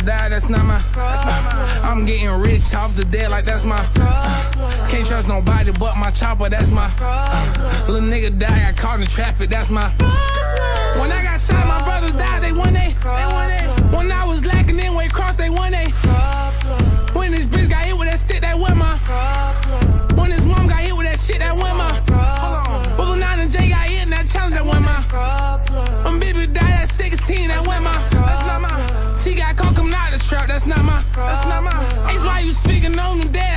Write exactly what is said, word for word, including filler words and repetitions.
die, that's not my uh, I'm getting rich off the dead like that's my uh, can't trust nobody but my chopper, that's my uh, little nigga die, I caught in traffic, that's my when I got shot, my brothers died, they won they, they won they. When I was lacking in weight cross, they won they. When this bitch got hit with that stick, that went my when his mom got hit with that shit, that went my hold on, Bubble nine and J got hit in that challenge, that went my when baby died at sixteen, that went my that's not my T got caught coming out the trap, that's not my that's not my Ace, why you speaking on them dead?